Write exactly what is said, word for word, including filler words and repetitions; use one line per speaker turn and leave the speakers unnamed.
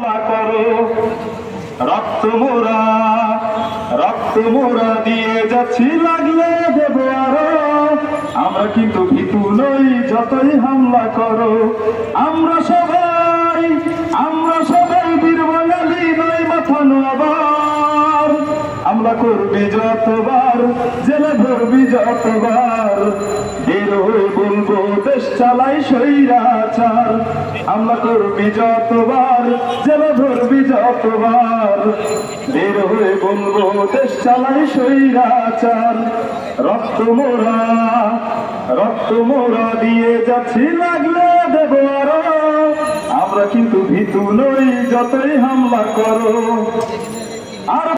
করো রক্ত মোরা রক্ত মোরা দিয়ে যাচ্ছি, লাগলে দেব আরো। আমরা কিন্তু ভীতু নই, যতই হামলা করো। আমরা সবাই আমরা সবাই বীর বাঙালি, নই মাথা নোয়াবার। আমরা করবি যতবার, জেলে ভরবি যতবার, বের হয়ে বলবো দেশ চালাই স্বৈরাচার। আমরা করবি যতবার, জেলে ভরবি যতবার, বের হয়ে বলবো দেশ চালাই স্বৈরাচার। রক্ত মোরা রক্ত মোরা দিয়ে যাচ্ছি, লাগলে দেব আরো। আমরা কিন্তু ভীতু নই, যতই হামলা করো। আর